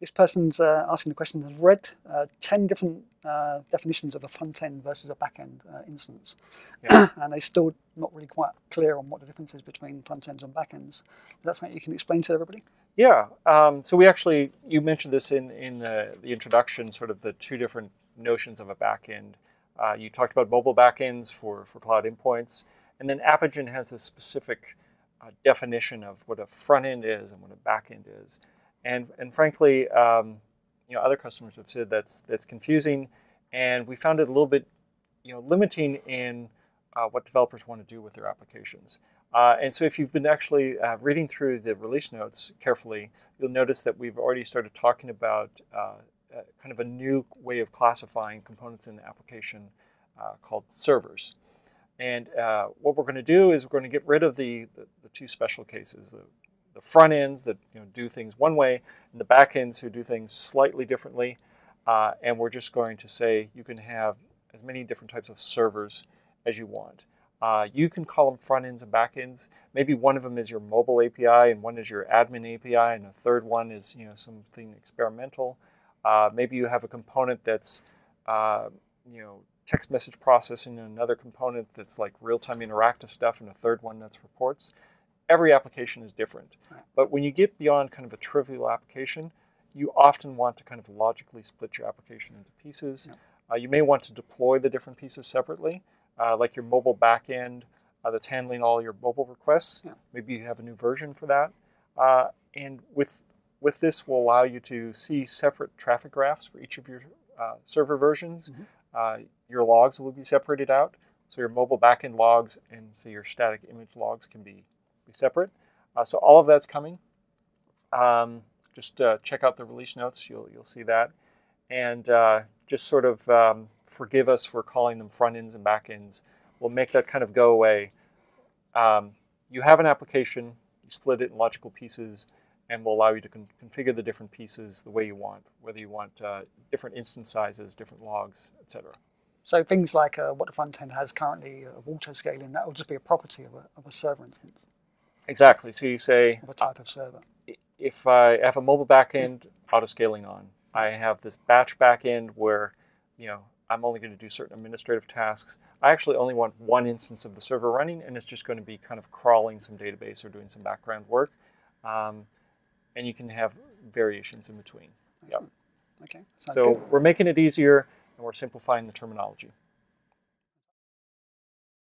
this person's asking the question, has read 10 different definitions of a front-end versus a back-end instance. Yeah. And they're still not really quite clear on what the difference is between front-ends and back-ends. Is that something you can explain to everybody? Yeah. So we actually, you mentioned this in the introduction, sort of the two different notions of a back-end. You talked about mobile backends for cloud endpoints, and then Appigen has this specific definition of what a front end is and what a back end is. And frankly, other customers have said that's confusing, and we found it a little bit limiting in what developers want to do with their applications. And so if you've been actually reading through the release notes carefully, you'll notice that we've already started talking about kind of a new way of classifying components in the application called servers. And what we're going to do is we're going to get rid of the two special cases, the front ends that do things one way, and the back ends who do things slightly differently. And we're just going to say you can have as many different types of servers as you want. You can call them front ends and back ends. Maybe one of them is your mobile API, and one is your admin API, and a third one is something experimental. Maybe you have a component that's text message processing, and another component that's like real-time interactive stuff, and a third one that's reports. Every application is different. But when you get beyond kind of a trivial application, you often want to kind of logically split your application into pieces. You may want to deploy the different pieces separately, like your mobile backend that's handling all your mobile requests. Maybe you have a new version for that. And with this will allow you to see separate traffic graphs for each of your server versions. Your logs will be separated out. So your mobile backend logs and say your static image logs can be separate. So all of that's coming. Just check out the release notes. You'll see that. And just sort of forgive us for calling them front ends and back ends. We'll make that kind of go away. You have an application, you split it in logical pieces, and we'll allow you to configure the different pieces the way you want, whether you want different instance sizes, different logs, etc. So things like what the front end has currently of auto-scaling, that will just be a property of a server instance. Exactly. So you say, of a type of server. If I have a mobile backend, auto-scaling on. I have this batch backend where I'm only going to do certain administrative tasks. I actually only want one instance of the server running, and it's just going to be kind of crawling some database or doing some background work. And you can have variations in between. Yep. Okay. So we're making it easier, and we're simplifying the terminology.